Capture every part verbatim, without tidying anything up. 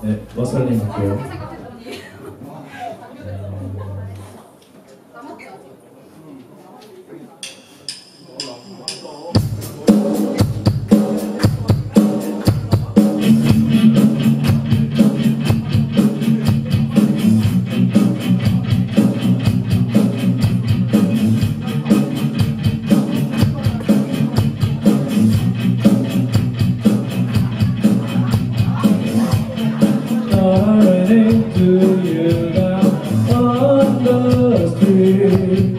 네, 머슬님 할게요. To you down on the street,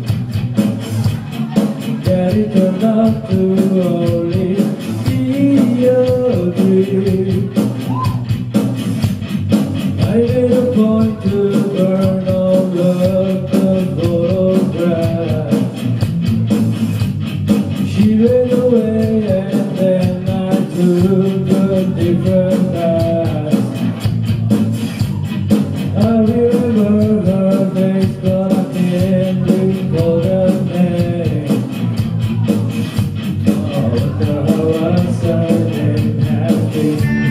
get it turned up to only be a dream. I made a point to burn all of the photographs. She ran away and then I took a different path. I remember her face, but I can't recall her name. I wonder how I started happy.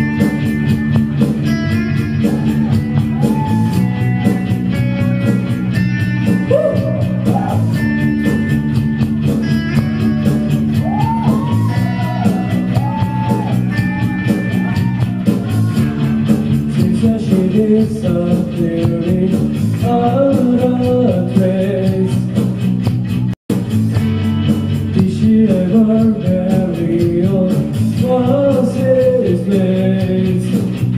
She said she did something out of place. Did she ever marry or was his place?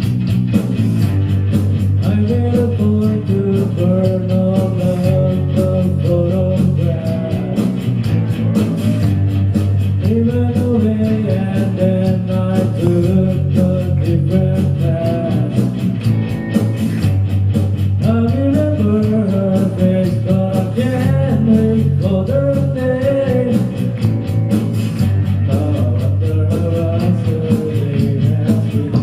I made a point to burn all of the photographs. He went away and then I took a different path. I remember her face, but I can't recall her name. I wonder how I suddenly have to.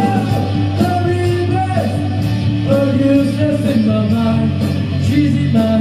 She's in my